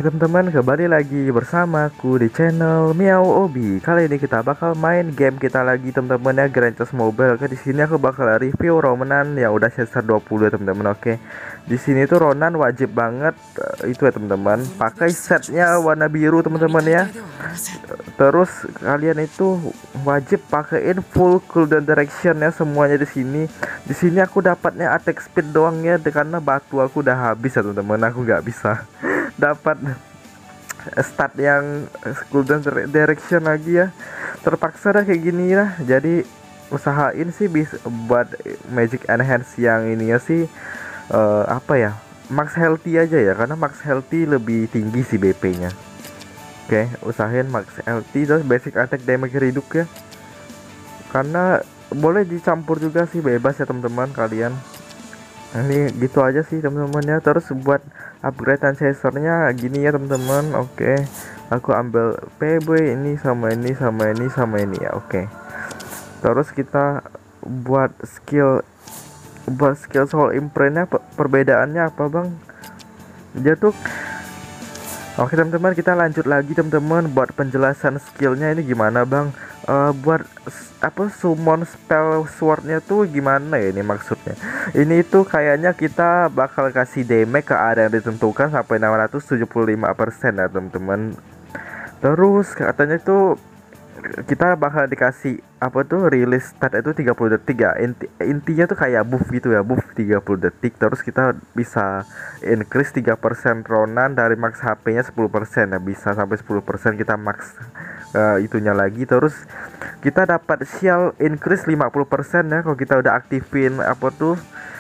teman-teman, kembali lagi bersamaku di channel Miao Obi. Kali ini kita bakal main game kita lagi teman-teman ya, Grand Chess Mobile. Oke, di sini aku bakal review Ronan yang udah chapter 20 ya teman-teman. Oke. Di sini tuh Ronan wajib banget itu ya teman-teman, pakai setnya warna biru teman-teman ya. Terus kalian itu wajib pakaiin full cooldown direction ya semuanya di sini. Di sini aku dapatnya attack speed doang ya, karena batu aku udah habis ya teman-teman. Aku nggak bisa dapat stat yang cooldown direction lagi ya. Terpaksa dah kayak gini lah. Jadi usahain sih bisa buat magic enhance yang ini ya sih apa ya, max healthy aja ya, karena max healthy lebih tinggi sih BP nya. Oke, usahain max healthy terus basic attack damage reduce ya, karena boleh dicampur juga sih, bebas ya teman-teman kalian. Ini gitu aja sih teman-teman ya. Terus buat upgradean chasernya gini ya teman-teman. Oke, aku ambil PB ini sama ini sama ini sama ini ya. Oke, terus kita buat skill soul imprintnya perbedaannya apa bang? Dia tuh oke teman-teman, kita lanjut lagi teman-teman buat penjelasan skillnya ini gimana bang. Buat apa summon spell swordnya tuh gimana ya ini maksudnya? Ini tuh kayaknya kita bakal kasih damage ke area yang ditentukan sampai 675% ya teman-teman. Terus katanya tuh kita bakal dikasih apa tuh release stat itu 30 detik ya. Intinya tuh kayak buff gitu ya, buff 30 detik. Terus kita bisa increase 3% Ronan dari max HP nya 10% ya, bisa sampai 10% kita max itunya lagi. Terus kita dapat shield increase 50% ya kalau kita udah aktifin apa tuh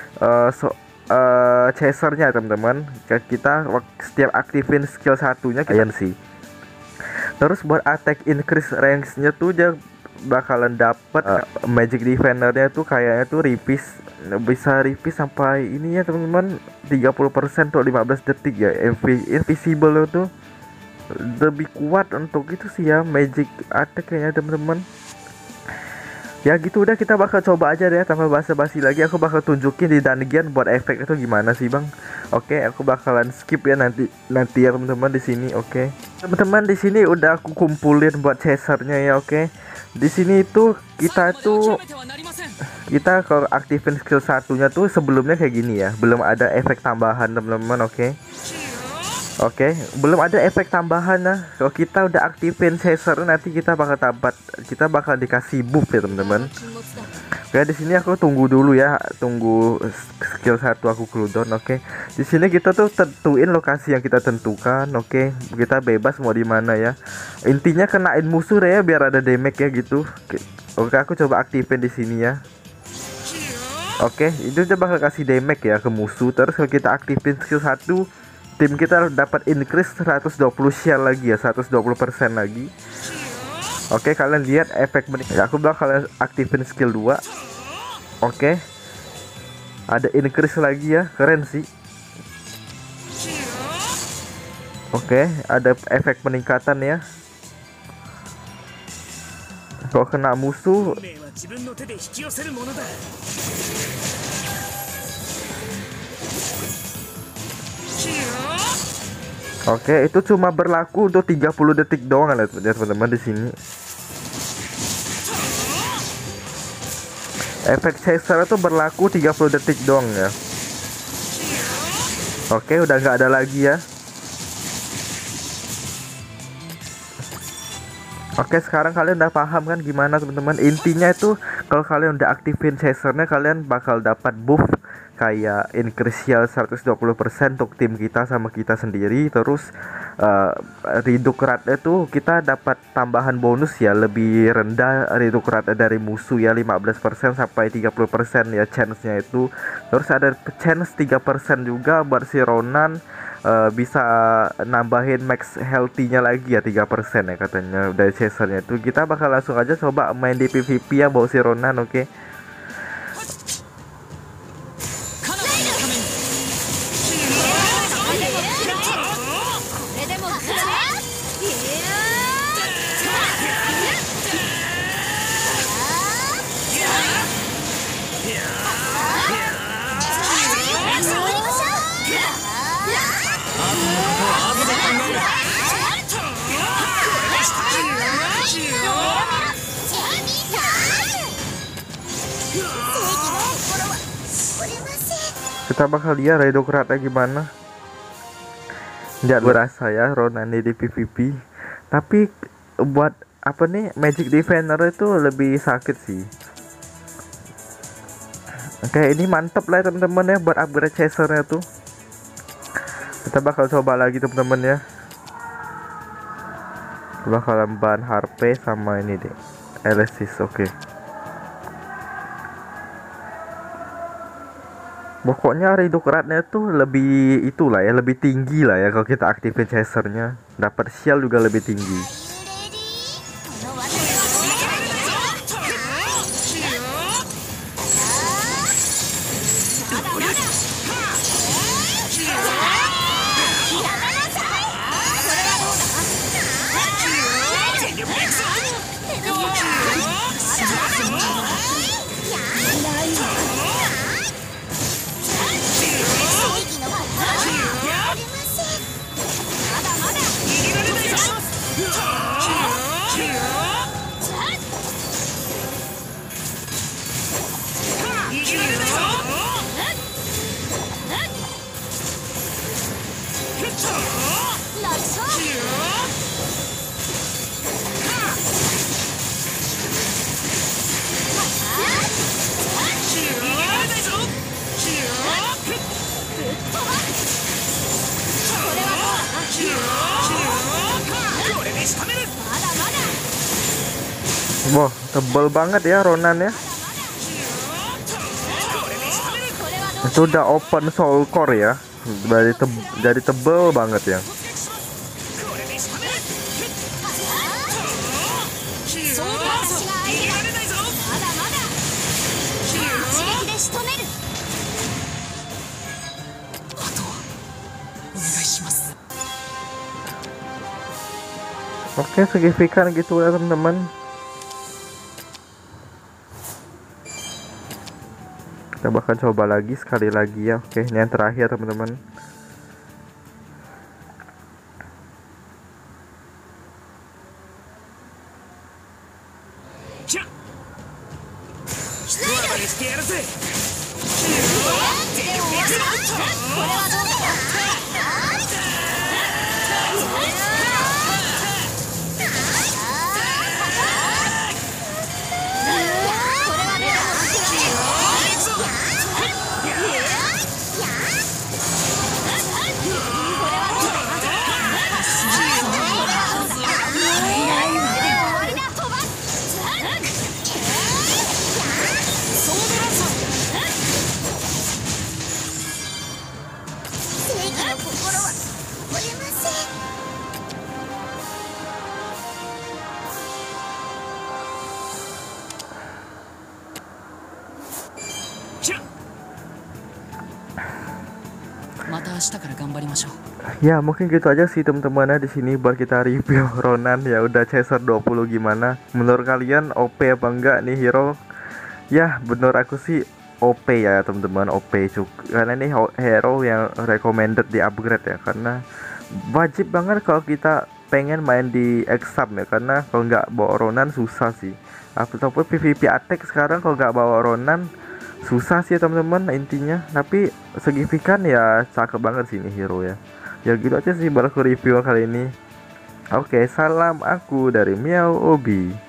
chasernya teman-teman. Kita setiap aktifin skill satunya kalian sih. Terus buat attack increase range-nya tuh dia bakalan dapat magic defendernya tuh kayaknya tuh repeat, bisa repeat sampai ini ya teman-teman, 30% untuk 15 detik ya. Invisible itu lebih kuat untuk itu sih ya, magic attack kayaknya teman-teman. Ya gitu, udah kita bakal coba aja deh tanpa basa-basi lagi. Aku bakal tunjukin di dungeon buat efek itu gimana sih bang. Oke, aku bakalan skip ya nanti ya teman-teman di sini. Oke, teman-teman, di sini udah aku kumpulin buat chasernya ya. Oke, di sini itu kita kalau aktifin skill satunya tuh sebelumnya kayak gini ya, belum ada efek tambahan teman-teman. Oke, belum ada efek tambahan. Nah, kalau kita udah aktifin chaser nanti kita bakal dikasih buff ya teman-teman. Oke, di sini aku tunggu dulu ya, tunggu skill satu aku cooldown. Oke, di sini kita tuh tentuin lokasi yang kita tentukan. Oke, kita bebas mau di mana ya. Intinya kenain musuh ya biar ada damage ya gitu. Oke, aku coba aktifin di sini ya. Oke, itu udah bakal kasih damage ya ke musuh. Terus kalau kita aktifin skill 1, tim kita dapat increase 120 shell lagi ya, 120% lagi. Oke, kalian lihat efek meningkat. Aku bakal aktifin skill 2. Oke, ada increase lagi ya, keren sih. Oke, ada efek peningkatan ya. Kalau kena musuh oke, itu cuma berlaku untuk 30 detik doang ya teman-teman di sini. Efek chaser itu berlaku 30 detik doang ya. Oke, udah nggak ada lagi ya. Oke, sekarang kalian udah paham kan gimana teman-teman? Intinya itu kalau kalian udah aktifin chasernya, kalian bakal dapat buff kayak increase shield 120% untuk tim kita sama kita sendiri. Terus reduce rate itu kita dapat tambahan bonus ya, lebih rendah reduce rate dari musuh ya, 15% sampai 30% ya chance-nya itu. Terus ada chance 3% juga buat si Ronan, bisa nambahin max healthy-nya lagi ya, 3% ya katanya dari chasernya itu. Kita bakal langsung aja coba main di PvP ya bawa si Ronan. Oke. Kita bakal lihat redokratnya gimana. Nggak berasa ya Ronan di PvP. Tapi buat apa nih, Magic Defender itu lebih sakit sih. Oke, ini mantep lah ya teman-teman ya buat upgrade chasernya tuh. Kita bakal coba lagi teman-teman ya. Bakalan ban harpe sama ini deh, Elysis. Oke. Pokoknya redokratnya tuh lebih itulah ya, lebih tinggi lah ya kalau kita aktifin chasernya. Dapat shield juga lebih tinggi. Wah, tebel banget ya Ronan ya. Itu udah open soul core ya. Jadi tebel banget ya. Oke, signifikan gitu ya teman-teman. Kita bakal coba lagi sekali lagi ya. Oke, ini yang terakhir teman-teman. Ya mungkin gitu aja sih teman-teman ya di sini buat kita review Ronan ya udah chaser 20 gimana. Menurut kalian OP apa enggak nih hero? Ya bener aku sih OP ya teman-teman, OP karena ini hero yang recommended di upgrade ya, karena wajib banget kalau kita pengen main di exam ya, karena kalau nggak bawa Ronan susah sih. Ataupun PvP attack sekarang kalau nggak bawa Ronan susah sih teman-teman intinya. Tapi signifikan ya cakep banget sih ini hero ya. Ya gitu aja sih baru review kali ini. Oke, salam aku dari Miao Obi.